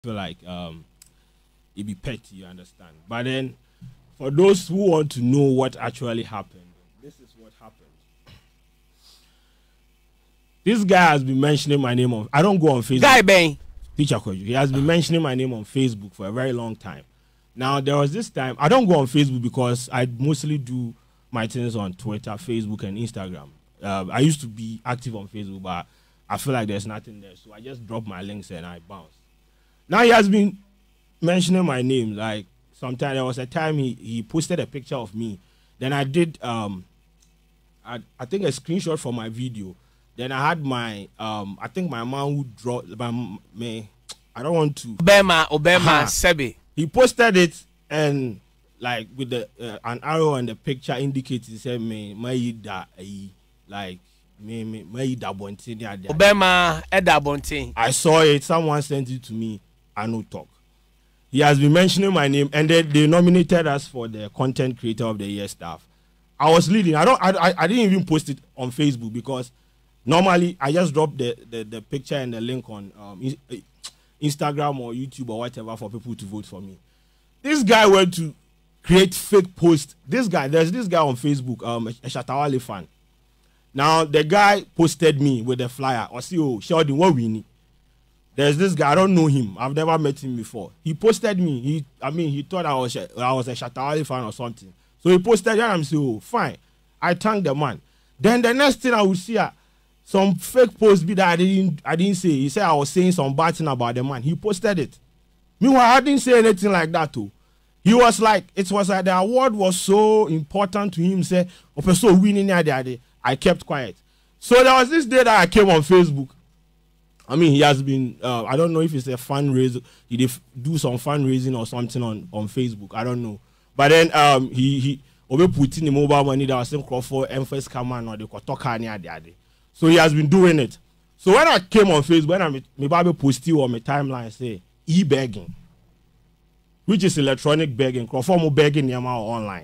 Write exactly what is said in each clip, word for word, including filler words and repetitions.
feel like um, it be petty, you understand. But then, for those who want to know what actually happened, this is what happened. This guy has been mentioning my name on. I don't go on Facebook. Guy Bang. Teacher Koju. He has been mentioning my name on Facebook for a very long time. Now there was this time I don't go on Facebook because I mostly do my things on Twitter, Facebook, and Instagram. Uh, I used to be active on Facebook, but I feel like there's nothing there, so I just drop my links and I bounce. Now he has been mentioning my name. Like sometime there was a time he, he posted a picture of me. Then I did um I, I think a screenshot for my video. Then I had my um I think my man who draw my me I don't want to Obama Obama Sebi. He posted it and like with the uh, an arrow and the picture indicates he said me my da like me me my da bontin there. Obama Eda Bontin. I saw it. Someone sent it to me. I no talk. He has been mentioning my name, and they, they nominated us for the Content Creator of the Year staff. I was leading. I don't. I, I didn't even post it on Facebook because normally I just drop the, the, the picture and the link on um, Instagram or YouTube or whatever for people to vote for me. This guy went to create fake post. This guy, there's this guy on Facebook, um, a Shatawale fan. Now the guy posted me with a flyer. Or see, oh, Sheldon, what we need. There's this guy, I don't know him. I've never met him before. He posted me. He, I mean, he thought I was a, I was a Shatawale fan or something. So he posted and I'm saying, oh, fine. I thank the man. Then the next thing I would see, uh, some fake post be that I didn't, I didn't say. He said I was saying some bad thing about the man. He posted it. Meanwhile, I didn't say anything like that too. He was like, it was like the award was so important to him. Say, okay, so winning there, I kept quiet. So there was this day that I came on Facebook. I mean, he has been, uh, I don't know if it's a fundraiser. He did do some fundraising or something on, on Facebook. I don't know. But then um, he, he, over putting the mobile money that was same for Emphas Kaman or the Kotoka near the So he has been doing it. So when I came on Facebook, when I me Bible posted on my timeline, say, e-begging, which is electronic begging, Crawford begging Yama online.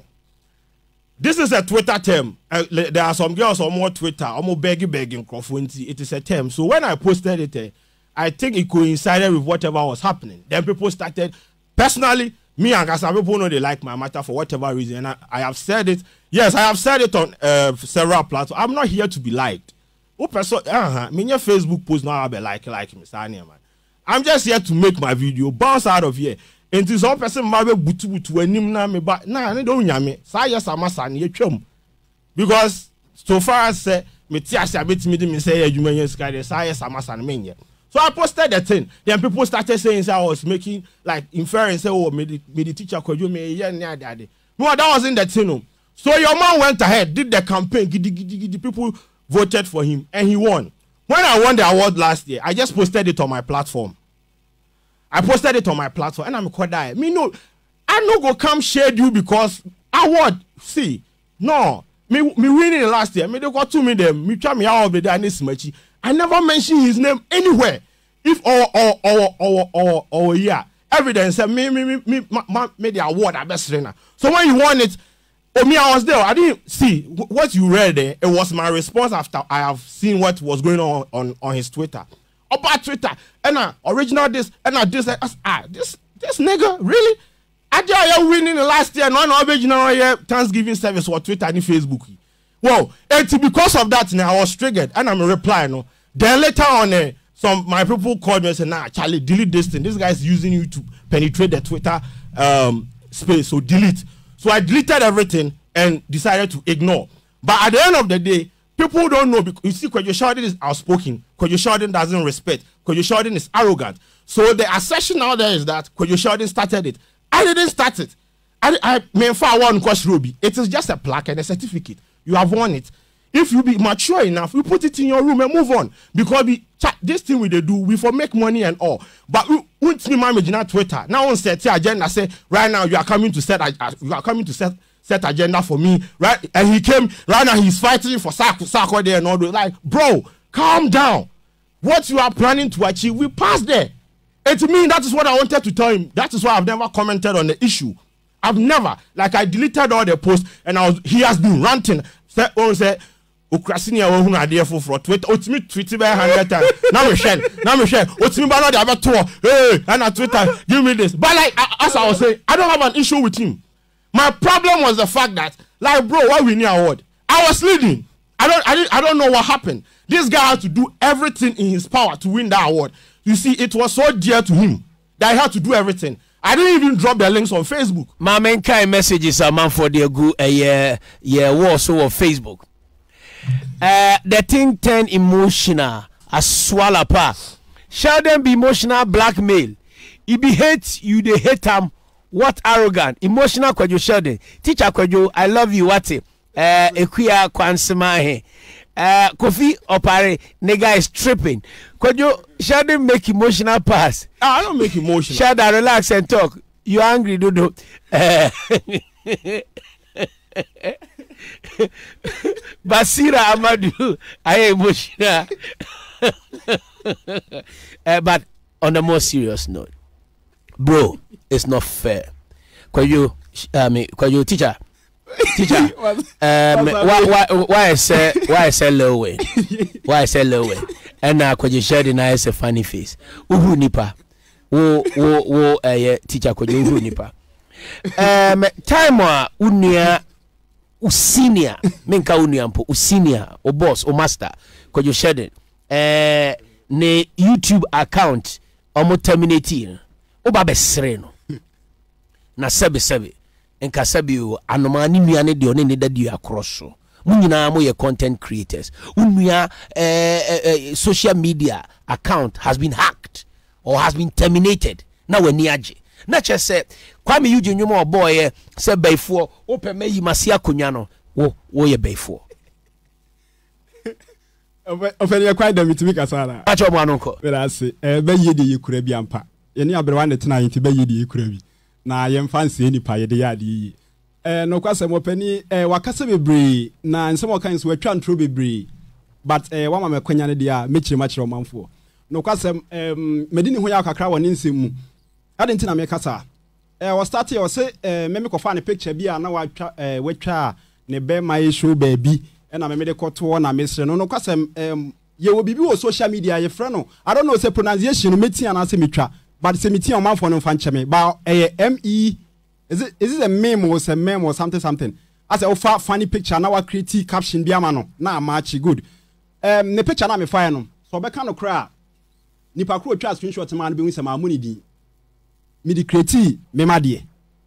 This is a Twitter term. Uh, there are some girls on more Twitter, almost begging, begging, Crawford. It is a term. So when I posted it, uh, I think it coincided with whatever was happening. Then people started, personally, me and some people know they like my matter for whatever reason. And I, I have said it. Yes, I have said it on uh, several platforms. I'm not here to be liked. Oh, person, uh-huh. Me your Facebook post now I be like like me, man. I'm just here to make my video bounce out of here. And this all person mabe butu butu enim na me ba na ne don nyame sa yes amasa na yetwam because so far as say me ti ase abetimi di me say adwuma yen sika dey sa yes amasa na menye. So I posted the thing. Then people started saying say I was making like inference say oh me the, me the teacher Kojo me here near that. No, that wasn't the thing. No. So your man went ahead, did the campaign, gidi, gidi, gidi, people voted for him and he won. When I won the award last year, I just posted it on my platform. I posted it on my platform and I'm quite die. Me no, I no go come shade you because award. See, no, me me winning last year. Me they got to me them. Me try me out of the dance match. I never mentioned his name anywhere. If or or or or or or yeah, evidence me me me me me, me the award I best trainer. So when you won it, oh me I was there. I didn't see what you read there. It was my response after I have seen what was going on on on his Twitter. About Twitter and uh, original this and uh, this uh, ah this this nigga really I did winning the last year no no original year Thanksgiving service or Twitter and Facebook. Well, it's because of that now I was triggered and I'm replying. No, then later on uh, some my people called me and said nah Charlie delete this thing. This guy is using you to penetrate the Twitter um, space so delete. So I deleted everything and decided to ignore. But at the end of the day. People don't know because you see, Kojo Sheldon is outspoken. Kojo Sheldon doesn't respect. Kojo Sheldon is arrogant. So the assertion out there is that Kojo Sheldon started it. I didn't start it. I I mean for one course Ruby. It is just a plaque and a certificate. You have won it. If you be mature enough, you put it in your room and move on. Because we this thing we they do, we for make money and all. But we won't me manage on Twitter. Now on set agenda say right now you are coming to set you are coming to set. set agenda for me, right? And he came, right now he's fighting for Sako there and all those. Like, bro, calm down. What you are planning to achieve, we passed there. And to me, that is what I wanted to tell him. That is why I've never commented on the issue. I've never, like I deleted all the posts and I was, he has been ranting. Said, oh, say, okrasini a wo hu ade foforo Twitter otimi tweet by one hundred times na me share na me share otimi ba no de abeto hey and on Twitter give me this but like as I was saying I don't have an issue with him. My problem was the fact that like bro why we need award I was leading I don't I didn't, I don't know what happened. This guy had to do everything in his power to win that award. You see it was so dear to him that he had to do everything. I didn't even drop their links on Facebook. My main kind messages are man for their good a year yeah war so on Facebook. Uh, the thing turn emotional as swallow pa. Sheldon be emotional blackmail. If he hates you, they hate him. What arrogant, emotional Kwadwo Sheldon. Teacher Kwadwo, I love you. What it? Uh, Ekuya Kwansima he. Uh, Kofi Opare, nigga is tripping. Kwadwo Sheldon make emotional pass. I don't make emotional. Sheldon, relax and talk. You angry, Dodo? Uh, Basira Amadu, I am emotional. uh, but on a more serious note, bro, it's not fair. Could you, I mean, could you, teacher, teacher, um, why, why, why I say, why I say low way, why I say low way, and now could you share the nice funny face? Uhu nipa, wo wo wo, uh, teacher, could you uhu nipa? Um, time wa unia. Usinia menka uniampo usinia o boss o master Kwadwo Sheldon eh ne YouTube account omo terminate o ba besre no na sebe sebe enka sebe o anoma ni nua ne de one ne dadi akroso munyina mo ye content creators unua eh, eh, social media account has been hacked or has been terminated na wani age na che se Kwame Eugene nyoma boy se bayfo ope meyi mase akonya no wo wo ye bayfo ofeni ya kwai da mitimi kasara acho mo anonko bera se e bayi de yekura bi ampa ye ne abrewa ne tena yenti bayi de yekura bi na ye mfanse nipa ye de ya de yi eh no kwase mo pani eh wakase bebre na nsem okan so atwa ntro bebre but eh wama mekwanya ne dia mechire machire omanfo no kwase em medini ho ya kakra woni nsem mu ade ntina me kasa eh was start here say eh me me ko fa ne picture bia na watwa eh watwa ne be my show baby e na me me de koto na mesre no no kwasem em ye wo bibi wo social media ye frɛ no I don't know say pronunciation no metia na say metwa but say metia o man for no fa nche me ba eh M E is it is it a meme or a meme or something something as a fa funny picture na wa create caption bia ma no na match good em ne picture na me fa no so be ka no kra nipa kro twa screenshot ma no be hu say ma amuni din me di create me ma de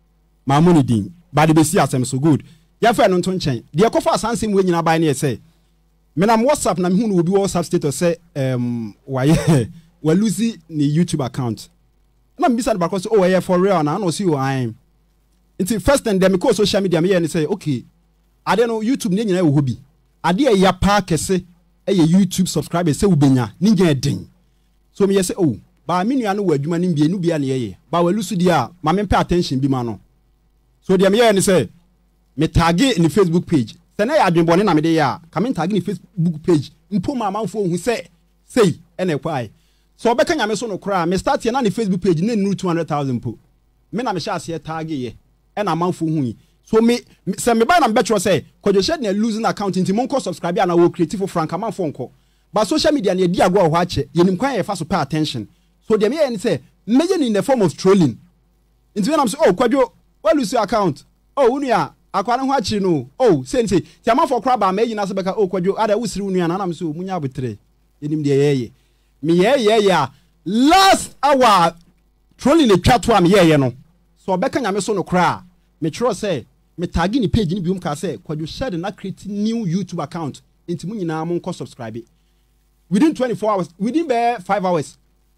ma amuni din ba de be see asem so good ya fa no nto nchen de ekofa asanse mu nyina ba na say me na WhatsApp na me hu no obi WhatsApp status say um why we lose ni YouTube account na me bisa because oh yeah for real na no see you I It's first and then because social media me and say okay I don't know YouTube ne nyina wo hobi ade e ya pa kese e ye YouTube subscribers say ubenya ni nya den so me say oh ba me nua no wo adwuma ni bia nu bia ne ye ba we lusu dia ma me pay attention bi ma no so dia me ye ne say me tag in the Facebook page say na ya adwenbone na me de ya ka me tag in the Facebook page mpo ma manfo hu say say ene kwai so obeka nya me so no kra me start here na the Facebook page na nu two hundred thousand po me na me sha ase tag ye and a man for who so me say me buy na betro say Kwadwo Sheldon na losing account nti mon ko subscribe and wo creative frank man for nko but social media na di agwa ho ache yenim kwan ye fa so pay attention so dem ye say me ye in the form of trolling nti when am say oh Kwadwo we lose your account oh unua akwara ho ache no oh say say ti man for crab ma yina so beka oh Kwadwo ada wusiri unua na am say oh munya abotre yenim de ye ye me ye ye ya last hour trolling the chat to am ye ye no so obeka nya me so no kra me tro say me tag ni page ni bi um ka say Kwadwo Sheldon na create new YouTube account enti mu nyina mo nko subscribe within twenty-four hours within be five hours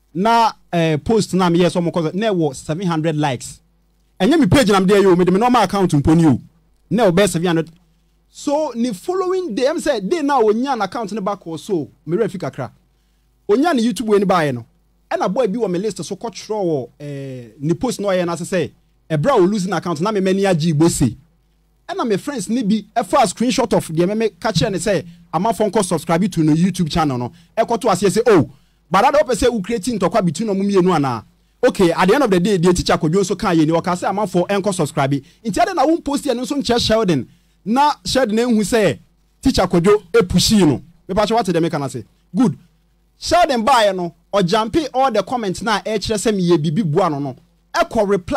na eh, post na me yes so mo ko na wo seven hundred likes enye me page na me dey yo me de me normal account mponi o na wo be seven hundred so ni following day am say day na onya na account ne back or so me refi kakra onya na YouTube we ni baaye no and a boy be on my list so coach throw eh ni post no ye na say e bra o losing account na me mani agi gbose and na my friends ni bi e for screenshot of the me catch and say am phone call subscribe to no YouTube channel no e ko to ase say oh but that up say we creating to kwa between no mienu ana okay at the end of the day the teacher Kwadwo so kan ye ni o ka say am for enko subscribe inti ade na won post ye no so nche Sheldon na Sheldon ehun say teacher Kojo e pushi no me pa what dem can say good Sheldon buy no or jumpy all the comments na e kire say me ye bibi bua no no e ko reply